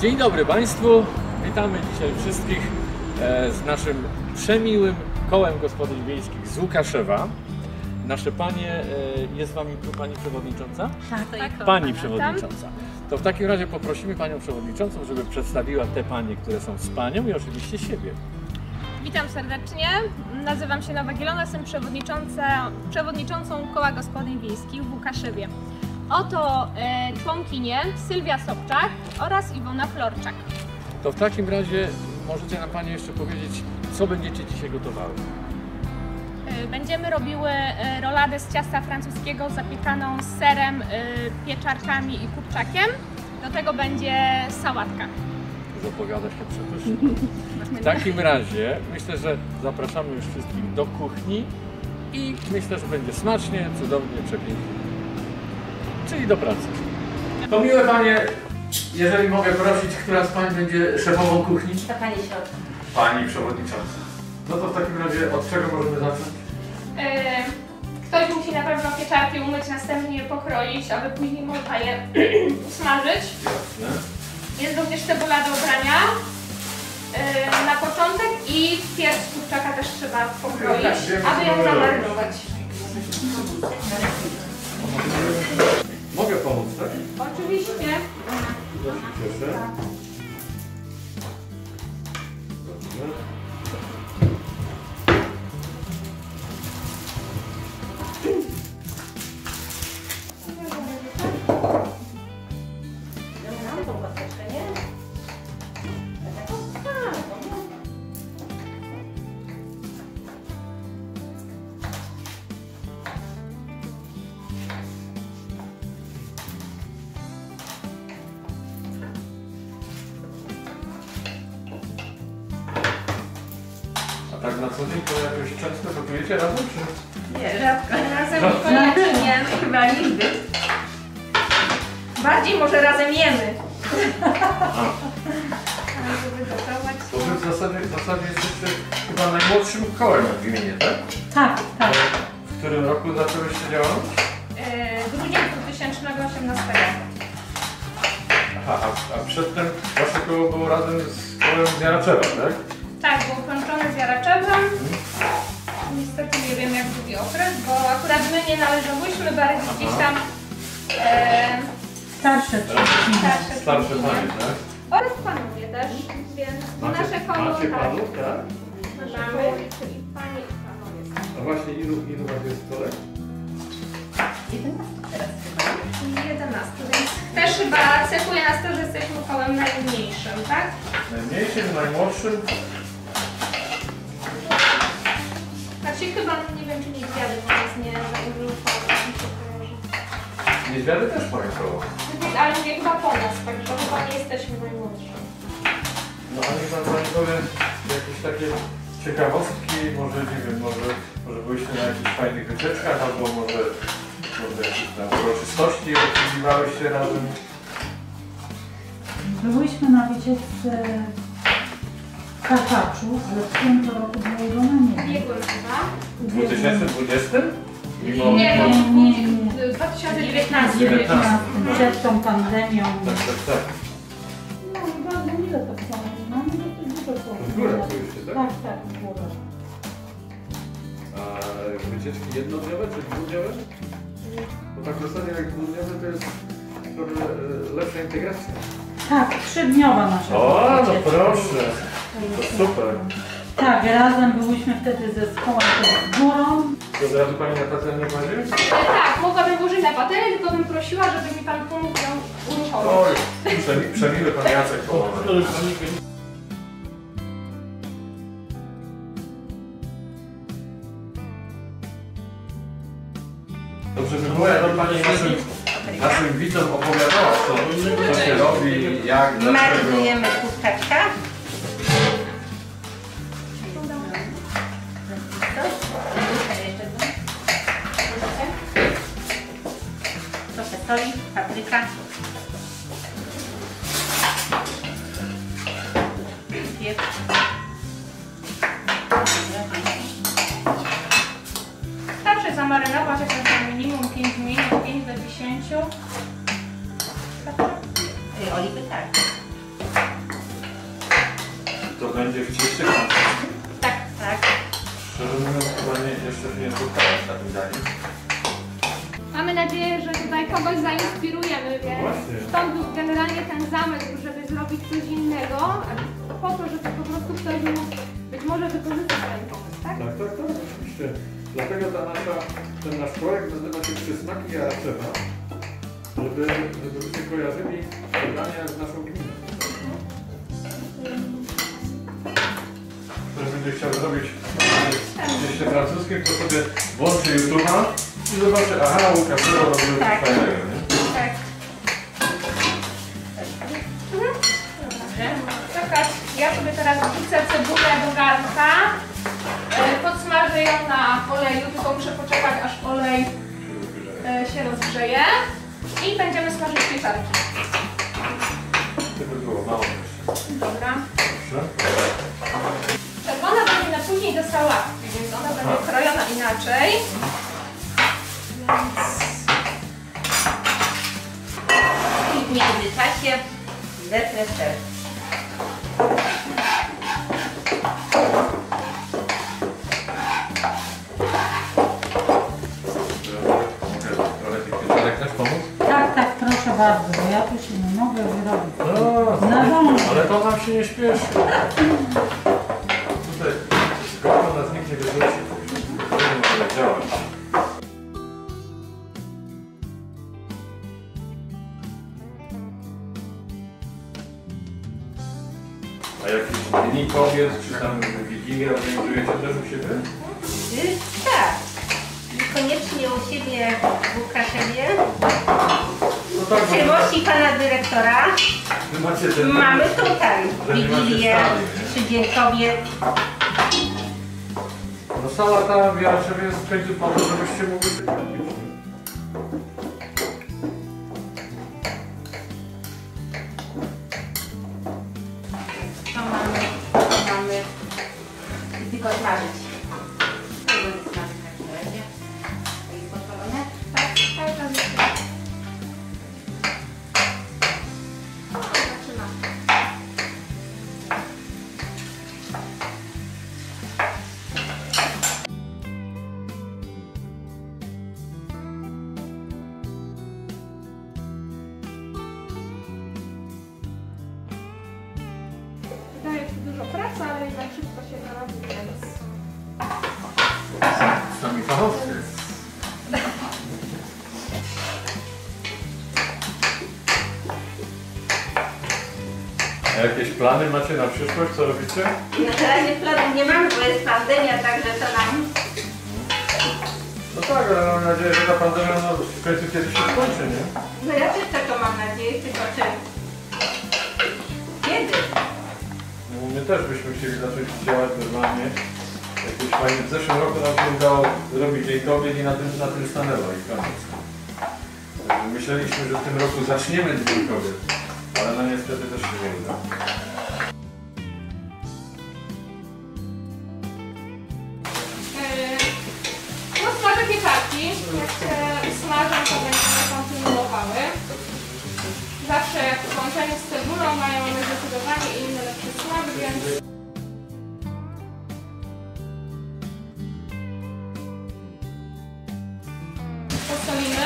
Dzień dobry Państwu, witamy dzisiaj wszystkich z naszym przemiłym kołem gospodyń wiejskich z Łukaszewa. Nasze panie, jest z Wami tu Pani Przewodnicząca? Tak. Pani Przewodnicząca. To w takim razie poprosimy Panią Przewodniczącą, żeby przedstawiła te Panie, które są z Panią i oczywiście siebie. Witam serdecznie, nazywam się Nowa Gielona, jestem przewodniczącą Koła Gospodyń Wiejskich w Łukaszewie. Oto członkinie Sylwia Sobczak oraz Iwona Florczak. To w takim razie możecie nam Panie jeszcze powiedzieć, co będziecie dzisiaj gotowały? Będziemy robiły roladę z ciasta francuskiego zapiekaną z serem, pieczarkami i kurczakiem. Do tego będzie sałatka. Zapowiada się przepysznie. W takim razie myślę, że zapraszamy już wszystkich do kuchni i myślę, że będzie smacznie, cudownie, przepięknie. Czyli do pracy. To miłe Panie, jeżeli mogę prosić, która z Pań będzie szefową kuchni? To Pani środka. Pani Przewodnicząca. No to w takim razie od czego możemy zacząć? Ktoś musi na pewno pieczarki umyć, następnie je pokroić, aby później można je usmażyć. Jasne. Jest również cebula do obrania na początek i pierś kurczaka też trzeba pokroić, aby ją zamarynować. Mogę pomóc, tak? Oczywiście. Ja się cieszę. Dobrze. Mam tą kosteczkę, nie? A tak na co dzień to jakoś często gotujecie razem, czy? Nie, rzadko. Razem niekoniecznie. Chyba nigdy. Bardziej może razem jemy. Żeby gotować. To wy w zasadzie jesteście chyba najmłodszym kołem w gminie, tak? Tak, tak. W którym roku zaczęłyście działać? Grudzień 2018. Aha, a przedtem wasze koło było razem z kołem z Jaraczewa, tak? Tak, był połączony z Jaraczewem. Niestety nie wiem jak długi okres, bo akurat my nie należałyśmy bardziej gdzieś tam Starsze. Starsze panie, tak? oraz panowie też, więc nasze koło Macie tak, panów, tak? mamy, czyli panie i panowie. A właśnie ilu was jest kolej? 11, więc też chyba cechuje nas to, że jesteśmy kołem najmniejszym, tak? Najmniejszym, najmłodszym? Znaczy chyba, nie wiem czy niedźwiady po nas nie założyły koło, jak mi się kojarzy. Niedźwiady też mają koło. Ale nie chyba po nas, także chyba nie jesteśmy najmłodsi. No a niech pan Pani powie jakieś takie ciekawostki, może nie wiem, może byliście na jakichś fajnych wycieczkach, albo może jakieś tam uroczystości obchodziwałyście razem. Byłyśmy na wycieczce w Karpaczu, ale w tym roku było go na niebie. Biegłym chyba. W 2020? Mimo... Nie, no, Nie. 2019. 19. Przed tą pandemią. Tak. No bardzo ile to było? No nie dużo było. W górę byłyście, tak? Tak, w górę. A wycieczki jednodniowe czy dwudniowe? Bo tak w zasadzie jak dwudniowe to jest trochę lepsza integracja. Tak, 3-dniowa nasza O, no wycieczka. proszę! To super! Tak, razem byłyśmy wtedy ze zespołem z górą. To od razu Pani na patelnię kładzie? Tak, mogłabym włożyć na patelnię, tylko bym prosiła, żeby mi Pan pomógł ją uruchomić. Oj, przemiły Pan Jacek pomoże. Dobrze by było, jakby Pani naszym widzom opowiadała, co się robi, jak, dlaczego. Marynujemy kurczaczka. Trochę soli, papryka. Pieprz. Starczy zamarynować jakoś na minimum 5 minut, 5 do 10. Oliwy tak. będzie w ciszy. Tak, tak. Szczerze mówiąc, chyba jeszcze nie spotkałem z takim daniem. Mamy nadzieję, że tutaj kogoś zainspirujemy, więc Właśnie. stąd był generalnie ten zamysł, żeby zrobić coś innego, po to, żeby po prostu ktoś mógł być może wykorzystać ten pomysł, tak? Tak, tak, tak, oczywiście. Dlatego ten nasz projekt nazywa się Przysmaki Jaraczewa, żebyście kojarzyli zadania z naszą gminą. Ktoś będzie chciał zrobić jeszcze francuskie, to sobie włączy YouTube'a i zobaczy, aha, Łukasz robił coś Tak. fajnego, nie? Tak. Dobrze. Czekać. Ja sobie teraz wrzucę cebulę do garnka. Podsmażę ją na oleju, tylko muszę poczekać, aż olej się rozgrzeje. I będziemy smażyć pieczarki. To by było mało jeszcze. Dobra. Proszę. Czerwona będzie na później do sałatki, więc ona będzie krojona inaczej. I w międzyczasie zetnę ser. Ale tych pieczarek też pomóc? Tak, tak, proszę bardzo, bo ja tu się nie mogę wyrobić. No, Nadążę. ale to nam się nie śpieszy. Tutaj skoro nas nikt nie wyrzuci, to nie może działać. A jakieś dni kobiet, czy tam Wigilię organizujecie też u siebie? Tak. I koniecznie u siebie w Łukaszewie. No tak, bo Uprzejmości pana dyrektora. wy macie ten... Mamy tutaj że nie macie Wigilię sali, nie? czy Dzień Kobiet. No sala ta w Jaraczewie jest w końcu po to, żebyście mogli coś robić. To mamy tylko smażyć. Tego nie smażyć na razie. I gotowe. Tak, cały czas jeszcze. O, zaczyna. Wydaje się dużo pracy, ale jednak wszystko się da robić, więc... Sami fachowcy. A jakieś plany macie na przyszłość? Co robicie? Na razie planów nie mamy, bo jest pandemia, także to nam... No tak, ale mam nadzieję, że ta pandemia w końcu kiedyś się skończy, nie? No ja też taką mam nadzieję, tylko czy... Kiedy? No, my też byśmy chcieli zacząć działać normalnie. Jakieś fajnie. W zeszłym roku nam się udało zrobić Dzień Kobiet i na tym stanęło i koniec. Także myśleliśmy, że w tym roku zaczniemy Dzień Kobiet, ale no niestety też się nie uda. No smażę pieczarki. Jak się smażą, to będziemy kontynuowały. Zawsze jak w połączeniu z cebulą mają one zdecydowanie inny lepszy smak, więc... Posolimy.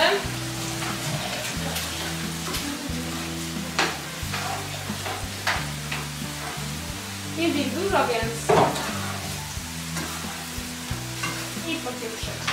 Jest ich dużo, więc... I popieprzyć.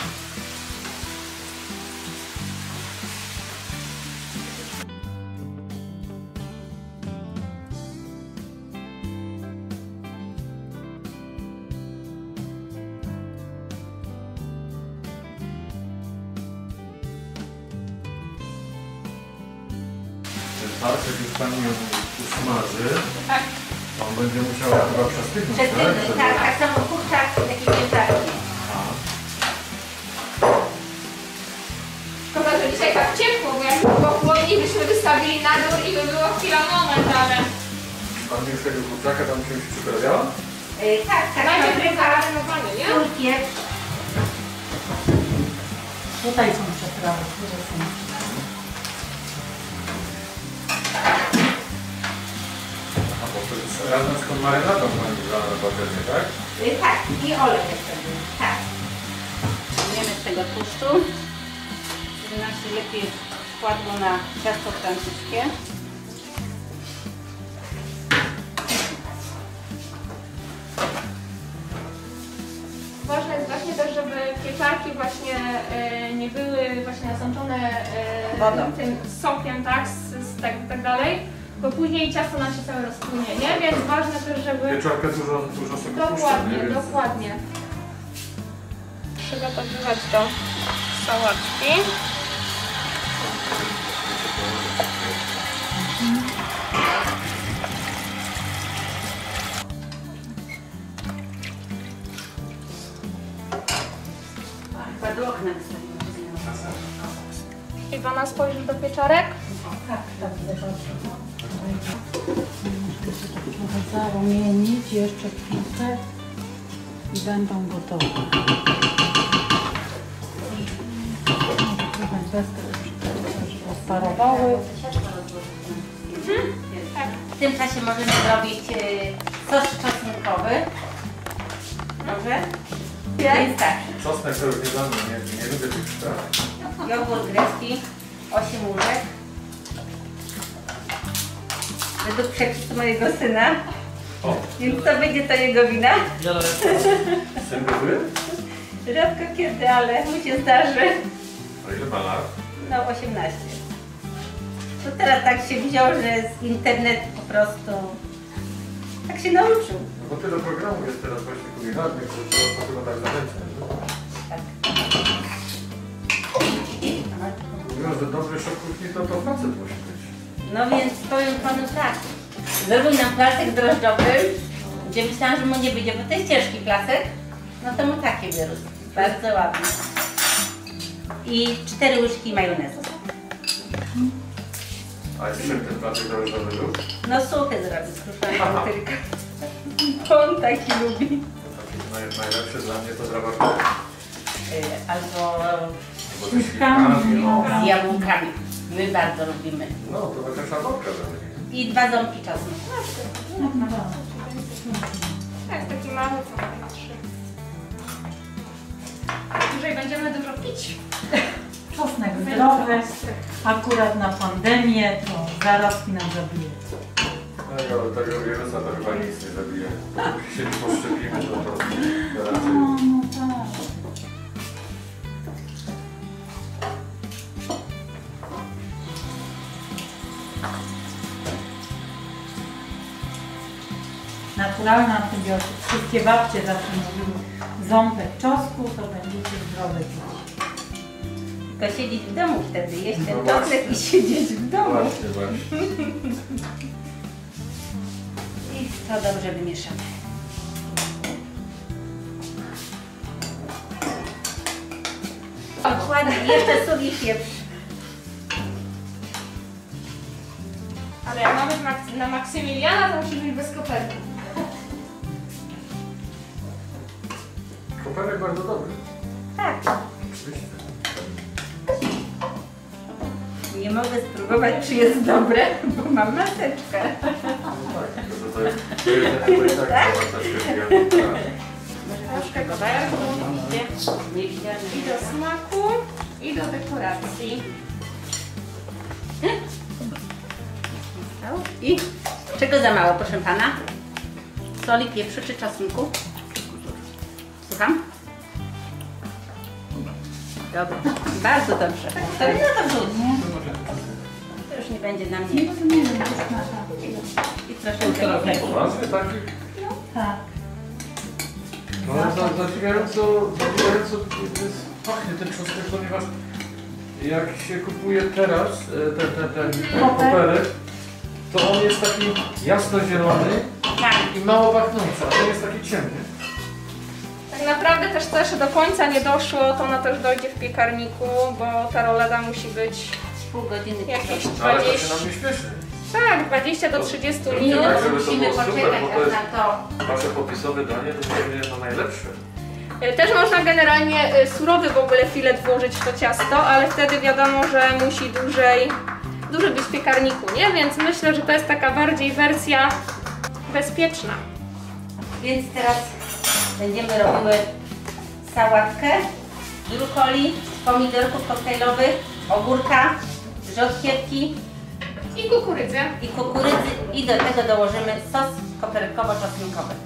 Ten tarczek już pani ją usmaży, Tak. to on będzie musiał chyba przestygnąć, Przestępny, tak, tak samo kurczak, takie pieczarki. Szkoda, że dzisiaj tak ciepło, bo jak było chłodniej, byśmy wystawili na dół i by było chwila moment, ale... Pani już tego kurczaka tam czymś przyprawiała? Tak, tak, Najpierw papryka, zarynowanie, nie? sól, pieprz. Tutaj są przeprawy, które są. A bo to jest razem z tą marynadą pani na patelnię, tak? Tak, i olej jeszcze był. Tak. Wiemy z tego tłuszczu, żeby nam się lepiej wkładło na ciasto francuskie. Ważne jest właśnie też, żeby pieczarki właśnie nie były właśnie nasączone Wodą. tym sokiem, tak, z tak, tak dalej, bo później ciasto nam się całe rozpłynie, nie? Więc ważne też, żeby... Pieczarkę dużo sobie Dokładnie, puszcza, nie? dokładnie. Przygotowywać do sałatki. Chyba do okna wystawimy. Iwona, spojrzysz do pieczarek? Tak, zobaczę. Trochę zarumienić, jeszcze chwilkę i będą gotowe. Może trochę bez tego, żeby odparowały. W tym czasie możemy zrobić sos czosnkowy. Dobrze? Jest tak. Czosnek to już nie dla mnie, nie lubię tych spraw. Jogurt grecki 8 łyżek. Według przepisu mojego syna. O, Więc to będzie to jego wina. syn były? Rzadko kiedy, ale mu się zdarzy. A ile ma lat? No 18. To teraz tak się wziął, że z internetu po prostu tak się nauczył. No bo tyle programów jest teraz właśnie kulinarnych, że to chyba tak zachęca. Tak. Mówiąc, że dobry szef kuchni to facet musi być. No więc powiem panu tak. Zrobił nam placek drożdżowy, gdzie myślałam, że mu nie wyjdzie, bo to jest ciężki placek. No to mu takie wyrósł. Bardzo ładny. I 4 łyżki majonezu. A jest czym ten placek drożdżowy był? No suchy zrobił, skruszony tylko. Bo on taki lubi. Taki najlepszy dla mnie to drabaczek. Albo Bo Z jabłkami. z jabłkami. My bardzo lubimy. No, to taka szarlotka będzie. I 2 ząbki czosnku. Tak, taki mały, co na 3. Dłużej będziemy dużo pić. Czosnek zdrowy, akurat na pandemię to zarazki nam zabije. Tak, ale tego wirusa to chyba nic nie zabije. Jak się nie poszczepimy, to raczej... No tak. Naturalny antybiotyk. Wszystkie babcie zawsze mówiły ząbek czosnku, to będziecie zdrowe dzieci. Tylko siedzieć w domu wtedy, jeść ten No czosnek i siedzieć w domu. Właśnie, właśnie. I to dobrze wymieszamy. Dokładnie, jeszcze sól i pieprz. Ale jak mamy na Maksymiliana, to musi być bez koperty. Koperek bardzo dobry. Tak. Oczywiście. Nie mogę spróbować, czy jest dobre, bo mam maseczkę. No tak, tylko że to jest tak troszkę Troszkę koperku. I do smaku, i do dekoracji. I czego za mało, proszę pana? Soli, pieprzu czy czosnku? Słucham? Dobra, bardzo dobrze. To no to wrzuć. To już nie będzie na mnie. Nie wiem, już na I troszeczkę. Poważnie taki? tak. No ale zadziwiająco jest, pachnie ten czosnek, ponieważ jak się kupuje teraz ten koperek, to on jest taki jasnozielony Tak. i mało pachnący, a ten jest taki ciemny. Tak naprawdę też co jeszcze do końca nie doszło, to ona też dojdzie w piekarniku, bo ta rolada musi być Pół godziny. jakieś No, ale to 20, się nam nie śpieszy. tak, 20 do 30 To- minut. tak, żeby to Musimy było super, poczekać bo to aż jest- na to. Wasze popisowe danie to będzie no najlepsze. Też można generalnie surowy w ogóle filet włożyć w to ciasto, ale wtedy wiadomo, że musi dłużej być w piekarniku, nie? Więc myślę, że to jest taka bardziej wersja bezpieczna. Więc teraz będziemy robiły sałatkę z brukoli, pomidorków koktajlowych, ogórka, rzodkiewki I kukurydzę. i kukurydzy i do tego dołożymy sos koperkowo-czosnkowy.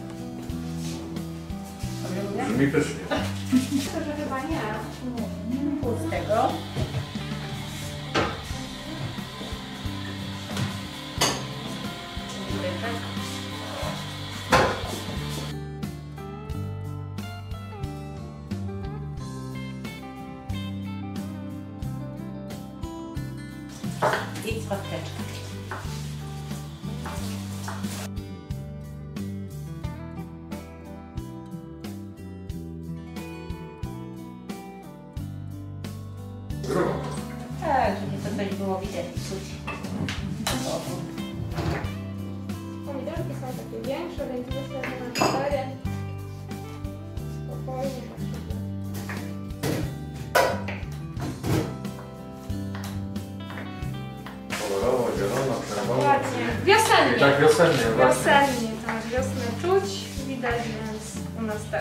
Dobrze mówię? Brzmi pysznie. Myślę, że chyba nie. Pół z tego. I kosteczka. Zdrowo. Tak, żeby to coś było widać i czuć. Pomidorki są takie większe, więc myślę, że na 4 spokojnie. Kolorowo, zielono, czerwono. Ładnie. I Wiosennie. tak wiosennie właśnie. Wiosennie, tak. Wiosnę czuć, widać, więc u nas też.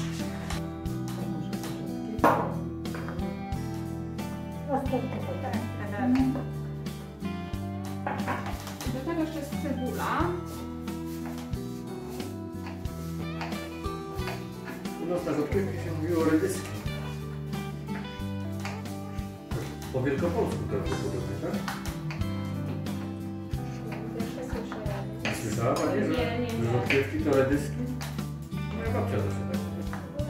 Do tego jeszcze jest cebula. U nas na rzodkiewki się mówiło redyski. Po wielkopolsku to jest podobnie, tak? Pierwsze słyszę. Słyszała Pani, że Nie. rzodkiewki to redyski? Moja babcia zawsze tak mówiła.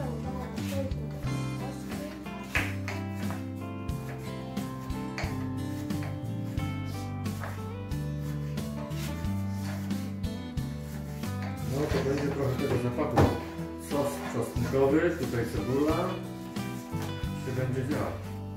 No to będzie trochę tego zapachu. Sos czosnkowy, tutaj cebula. Czy będzie działał?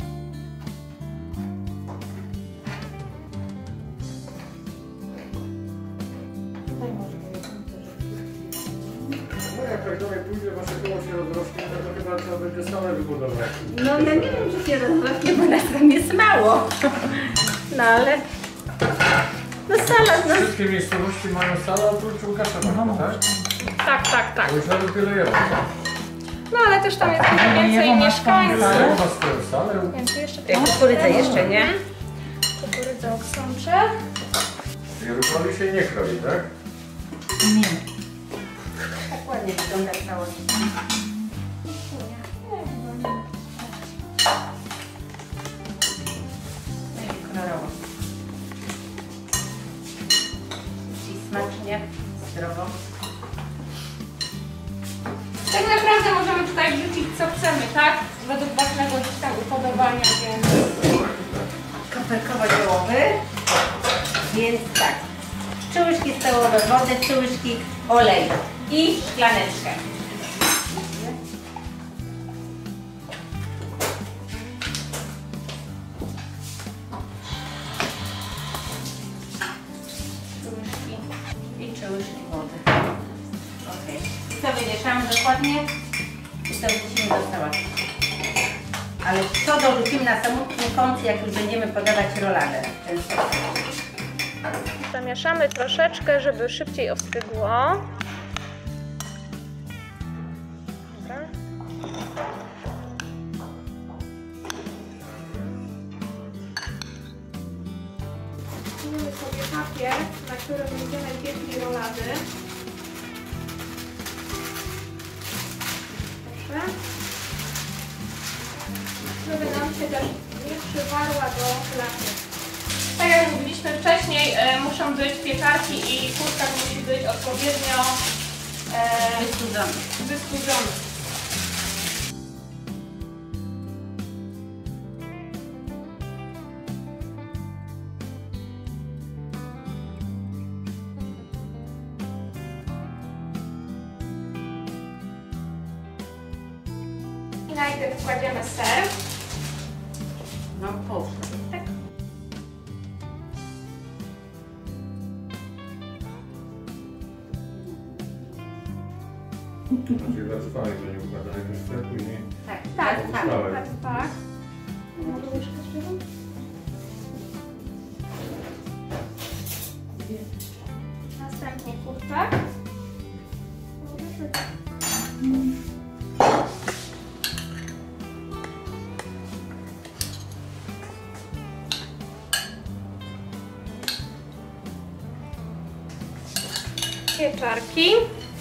No jak tak dalej pójdzie, wasze koło się rozrośnie, no to chyba trzeba będzie salę wybudować. No ja nie wiem, czy się rozrośnie, bo nas tam jest mało. No ale... No salad, no. Wszystkie miejscowości mają salę oprócz Łukasza, tak? Tak. Bo już nawet tyle jest. No ale też tam jest dużo więcej mieszkańców. Jest ma swoją salę. Więc jeszcze Kukurydzę jeszcze, nie? Kukurydzę oksączę. Rukoli się nie kroi, tak? Nie. Tak ładnie wygląda całość. Kolorowo. I smacznie, zdrowo. Tak naprawdę możemy tutaj wrzucić co chcemy, tak? Według własnego gdzieś tam upodobania, więc... Koperkowo-ziołowy. Więc tak. 3 łyżki stołowe wody, 3 łyżki oleju i szklaneczkę. I 3 łyżki wody. Ok. I to wymieszamy dokładnie i to wrzucimy do sałatki. Ale to dorzucimy na samotnym końcu, jak już będziemy podawać roladę. Ten sos. Zamieszamy troszeczkę, żeby szybciej ostygło. Dobra. Weźmiemy sobie papier, na którym będziemy piekli rolady. Proszę. Żeby nam się też nie przywarła do laty. Tak jak mówiliśmy wcześniej, muszą być piekarki i kurczak musi być odpowiednio wystudzony. I najpierw kładziemy ser. No połóż. Tak. Znaczy zatrwałeś, że nie układa jakoś ser, później Tak, Tak, tak. Pozostałe. tak. Może łyżkę śpiewu? Następnie kurczak. pieczarki.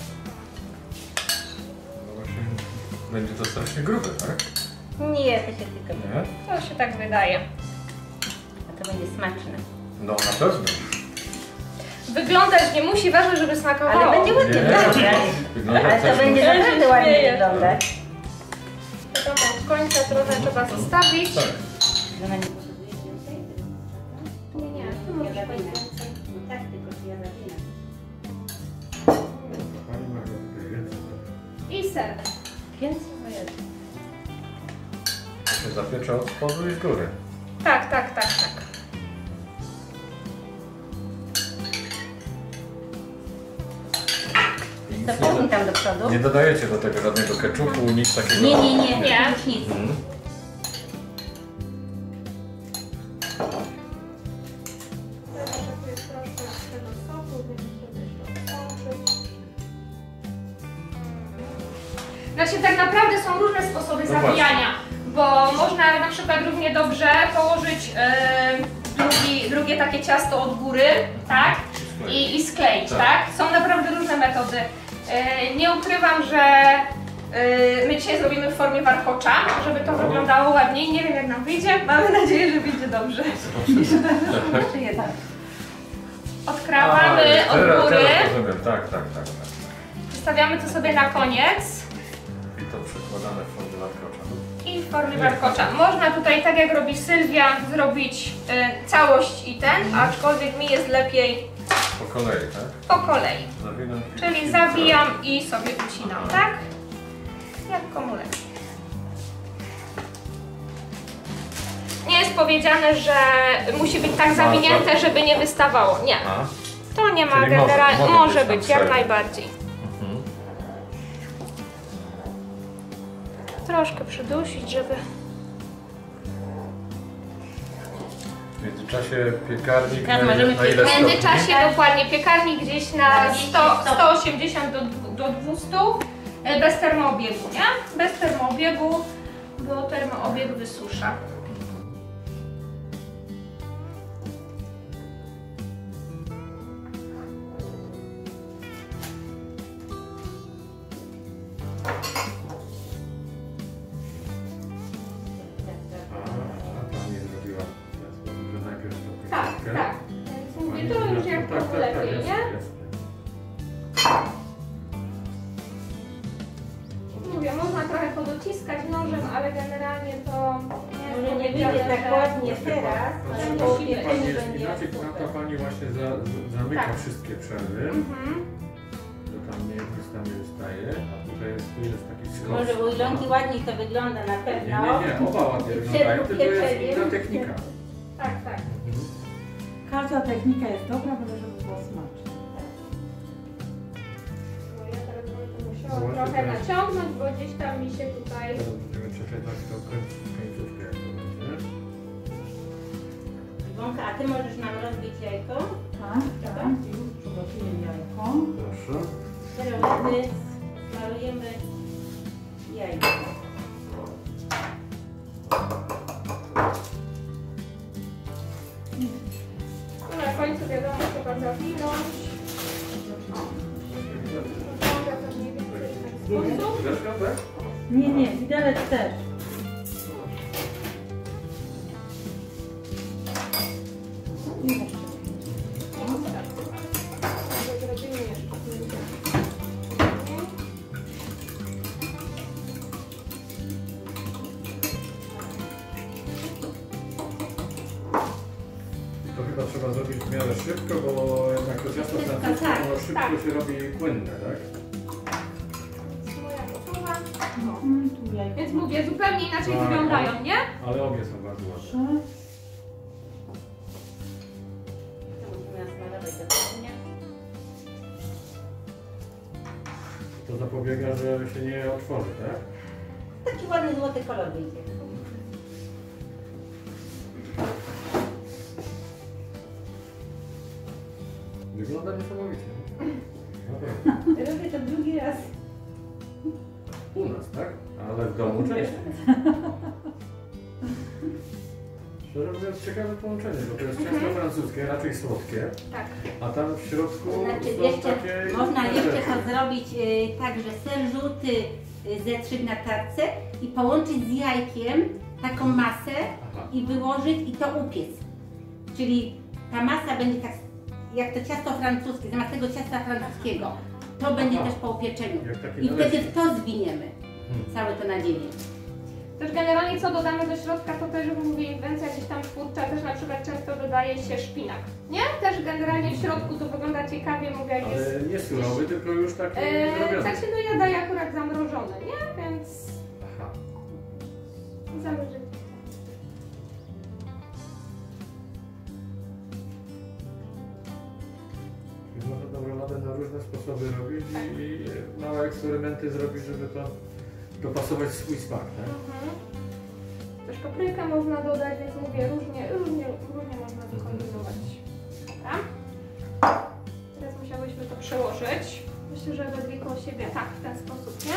No właśnie, będzie to strasznie grube, tak? Nie, to się tylko Nie? To się tak wydaje. A to będzie smaczne. No na pewno. Wyglądać nie musi, ważne, żeby smakowało. Ale będzie ładnie, Nie, tak? wygląda Ale to coś- będzie Ja się naprawdę ładnie śmieję. wyglądać. Wiadomo, od końca trochę trzeba zostawić. Tak. Ona nie potrzebuje więcej? Nie, tu możesz Ja powiedzieć zawinę. więcej. No tak, tylko że ja zawinę. Pani ma tutaj więcej. I ser. Więcej? O Jezu. To się zapiecze od spodu i z góry. Tak, tak, tak, tak. I nic To nie, wciągnij tam do przodu. nie dodajecie do tego żadnego keczupu, nic takiego. Nie. Nie. Już nic. Mhm. Znaczy tak naprawdę są różne sposoby No zabijania, bo można na przykład równie dobrze położyć drugie takie ciasto od góry, tak? I skleić, Tak. tak? Są naprawdę różne metody. Nie ukrywam, że my dzisiaj zrobimy w formie warkocza, żeby to wyglądało ładniej. Nie wiem jak nam wyjdzie, mamy nadzieję, że wyjdzie dobrze. Czy jednak? Odkrawamy od góry, Teraz rozumiem, tak. zostawiamy to sobie na koniec. I to przekładane w formie warkocza. I w formie warkocza. Można tutaj, tak jak robi Sylwia, zrobić całość i ten, aczkolwiek mi jest lepiej Po kolei, tak? po kolei. Zawinam. Czyli zabijam i sobie ucinam, tak? Jak komu lepiej. Nie jest powiedziane, że musi być tak zawinięte, żeby nie wystawało. Nie. A? To nie ma Czyli generalnie. może Może być być, tam jak przerwa. najbardziej. Mhm. Troszkę przydusić, żeby. W międzyczasie piekarnik Teraz na możemy ile, na ile W stopni? międzyczasie dokładnie piekarnik gdzieś na Na 200 stopni. 180 do 200 bez termoobiegu, nie? Bez termoobiegu, bo termoobieg wysusza. A pani zrobiła w ten sposób, że najpierw to Tak, końcówkę. tak. Więc mówię, to już jak tak, trochę lepiej, jest, nie? jest. Mówię, można trochę podociskać nożem, ale generalnie to nie jest Może nie powiedziane, wyjdzie tak że- ładnie teraz, ale po Pani upieczeniu jest będzie inaczej, super. ta pani właśnie zamyka Tak. wszystkie przerwy, Mhm. że tam nie wystaje, a tu jest taki skos. Może u Ilonki ładniej to wygląda na pewno. Nie, oba ładnie I wyglądają, przed tylko jest upieczeniem. inna technika. Tak, tak. Mhm. Każda technika jest dobra, byle żeby było smaczne. Bo ja teraz będę musiała Zobaczmy trochę teraz. naciągnąć, bo gdzieś tam mi się tutaj... Teraz będziemy czekać aż to końcówkę jak to będzie. Iwonka, a ty możesz nam rozbić jajko? Tak, tak. Już przygotuję jajko. Proszę. Teraz my smarujemy jajko. Tu na końcu wiadomo, trzeba zawinąć. Wygląda to mniej więcej w ten sposób. Zresztą, tak? Nie, widelec też. I jeszcze. Zrobimy jeszcze. To chyba trzeba zrobić w miarę szybko, bo jednak to ciasto francuskie tak, ono szybko tak. się robi płynne, tak? Moja gotowa. Tu jajko. Więc mówię, zupełnie inaczej Tak. wyglądają, nie? Ale obie są bardzo ładne. Proszę. To musimy nasmarować dokładnie. To zapobiega, że się nie otworzy, tak? Taki ładny złoty kolor wyjdzie. Wygląda niesamowicie. Naprawdę. Robię to drugi raz. U nas, tak? Ale w domu częściej. Szczerze mówiąc, ciekawe połączenie, bo to jest ciasto francuskie, raczej słodkie, Tak. a tam w środku Znaczy, są jeszcze, takie... można jeszcze to zrobić tak, że ser żółty zetrzeć na tarce i połączyć z jajkiem taką masę i wyłożyć i to upiec. Czyli ta masa będzie tak jak to ciasto francuskie, zamiast tego ciasta francuskiego. To będzie też po upieczeniu. I wtedy w to zwiniemy całe to nadzienie. Też generalnie co dodamy do środka, to też mówię inwencja gdzieś tam twórcza, też na przykład często dodaje się szpinak. Nie? Też generalnie w środku to wygląda ciekawie, mówię jak jest... Ale nie surowy, tylko już taki zrobiony. Tak się no ja daję akurat zamrożony, nie? Więc... Aha. Zależy. Można tą roladę na różne sposoby robić i małe eksperymenty zrobić, żeby to dopasować swój smak, tak? Też paprykę można dodać, więc mówię, różnie można to kombinować. Dobra. Teraz musiałyśmy to przełożyć. Myślę, że we dwie koło siebie, tak, w ten sposób, nie?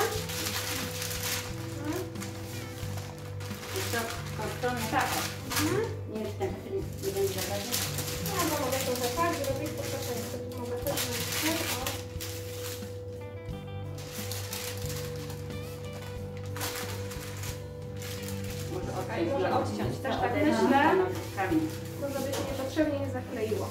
I to w tą stronę, Tak. nie wiem, czy ten nie będzie zagadać. No, bo mogę to tak zrobić, to proszę, niestety mogę też zrobić. Może odciąć też, tak myślę, bo żeby się niepotrzebnie nie zakleiło.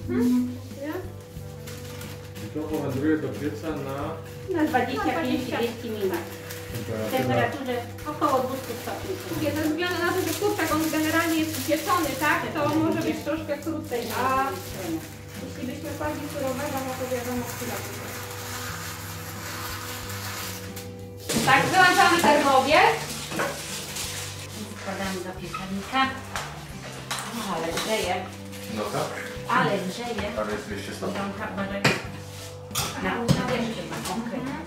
I to powędruje do pieca na 25-30 minut. W temperaturze około 200 stopni. Mówię, ze względu na to, że kurczak on generalnie jest upieczony, tak, to może być troszkę krócej, a jeśli byśmy kładli surowego, no to wiadomo, chwila. Tak, wyłączamy termowiec. Wkładamy do piekarnika. O, ale grzeje. No tak. Ale grzeje. Ale jest 200 stopni. Ząbka, uważaj. Na wierzchu ma konkretnie.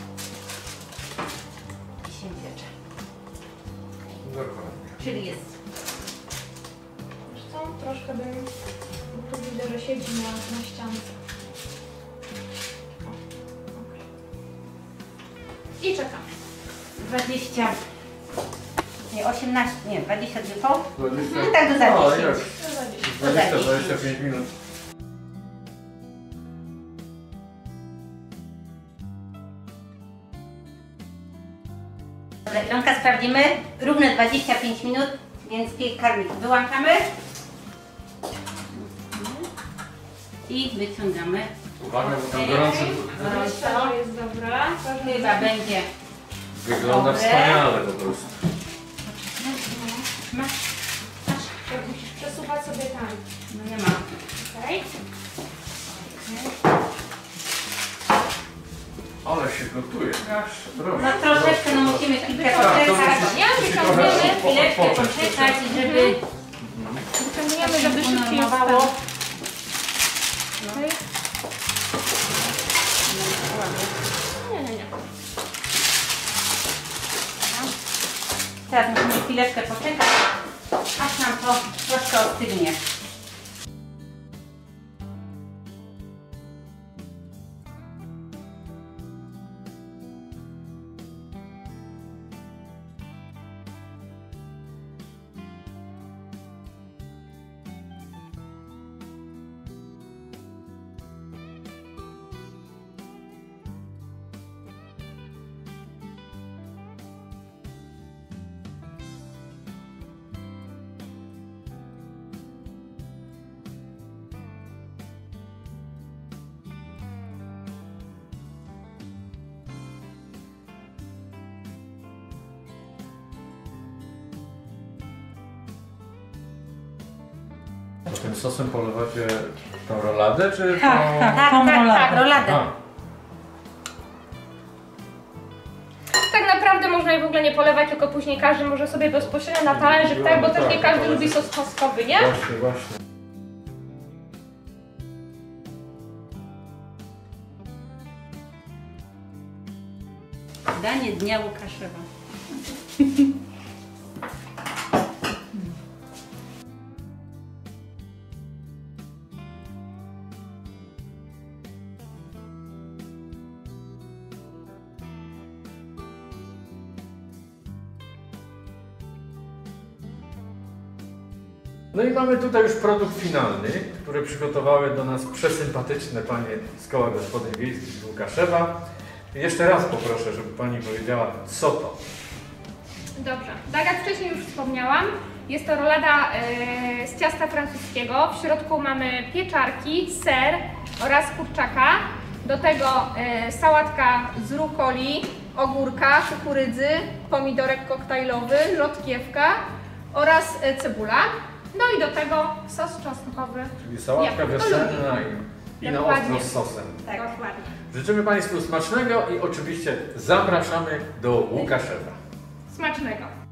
I się piecze. Dokładnie. Czyli jest. Wiesz co, troszkę bym, tu widzę, że siedzi na ściance. I czekam. 20. Nie, 18, nie, 22 po. 20. No tak do O, zawiesi. jak? 20-25 minut. Dobra, Ilonka, sprawdzimy. Równe 25 minut, więc piekarnik wyłączamy. I wyciągamy. Uwaga, bo tam gorący. To jest dobra. Chyba będzie. Wygląda Dobre. wspaniale po prostu. Masz? Musisz przesuwać sobie tam. No nie ma. Okej. Ale się gotuje. Proszę. No troszeczkę, no musimy chwilkę Tak, to poczekać. musi- Ja musi wyciągniemy trochę Chwileczkę odpocząć. poczekać i żeby Wyciągniemy, żeby szybciej unormowało. wstał. Okej. Nie. Teraz musimy chwileczkę poczekać, aż nam to troszkę ostygnie. Tym sosem polewacie tą roladę, czy Tak, tą... tak, tą roladę. roladę. A, Tak naprawdę można jej w ogóle nie polewać, tylko później każdy może sobie bezpośrednio na talerzyk, tak? Bo też nie każdy lubi sos kwaskowy, nie? właśnie, właśnie. Danie dnia Łukaszewa. No i mamy tutaj już produkt finalny, który przygotowały do nas przesympatyczne panie z Koła Gospodyń Wiejskich z Łukaszewa. Jeszcze raz poproszę, żeby pani powiedziała, co to. Dobrze, tak jak wcześniej już wspomniałam, jest to rolada z ciasta francuskiego. W środku mamy pieczarki, ser oraz kurczaka. Do tego sałatka z rukoli, ogórka, kukurydzy, pomidorek koktajlowy, rzodkiewka oraz cebula. No i do tego sos czosnkowy. Czyli sałatka Jak kto wiosenna i na Dokładnie. ostro z sosem. Tak. Dokładnie. Życzymy Państwu smacznego i oczywiście zapraszamy do Łukaszewa. Smacznego.